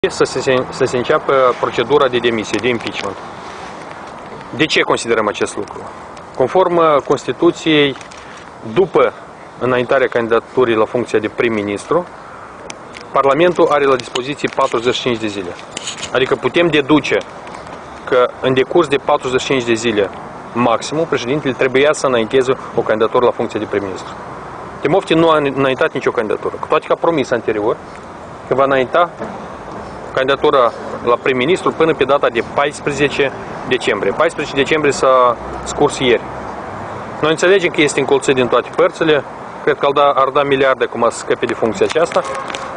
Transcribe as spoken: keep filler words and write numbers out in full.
Să se, să se înceapă procedura de demisie, de impeachment. De ce considerăm acest lucru? Conform Constituției, după înaintarea candidaturii la funcția de prim-ministru, Parlamentul are la dispoziție patruzeci și cinci de zile. Adică putem deduce că în decurs de patruzeci și cinci de zile maximum, președintele trebuia să înainteze o candidatură la funcția de prim-ministru. Timofti nu a înaintat nicio candidatură, cu toate că a promis anterior că va înainta candidatura la prim-ministru până pe data de paisprezece decembrie. paisprezece decembrie s-a scurs ieri. Noi înțelegem că este încolțit din toate părțile. Cred că ar da, ar da miliarde acum să scăpe de funcția aceasta.